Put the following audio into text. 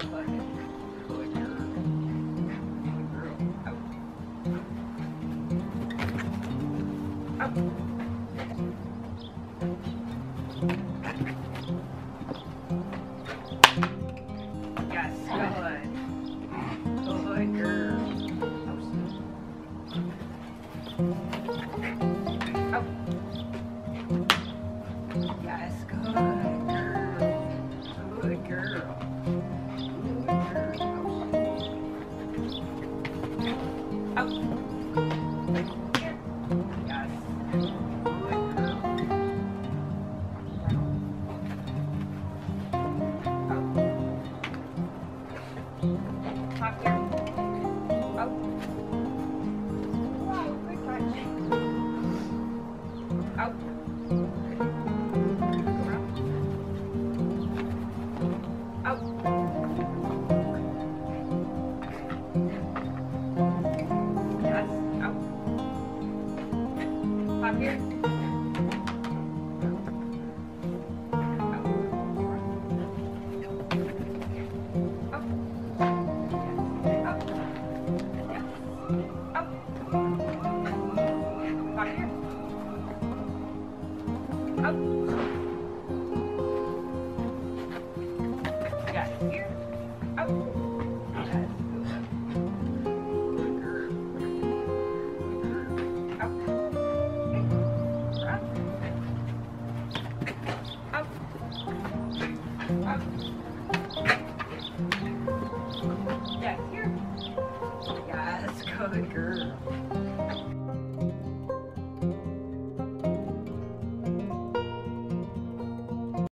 Good girl. Good girl. Out. Out. Yes, good. Good girl. Out. Yes, good girl. Good girl. Good girl. Out. Here. Yes. Good girl. Out. Pop here. Out. Wow, good touch. Out. Go around. Out. Yes. Out. Pop here. Out. Up. Yes. Up. Yes. Up. Pop here. Up. Yes. Here. Up. Yes. Good girl. Good girl. Up. Up. Up. Up. Yes. Here. Yes. Good girl.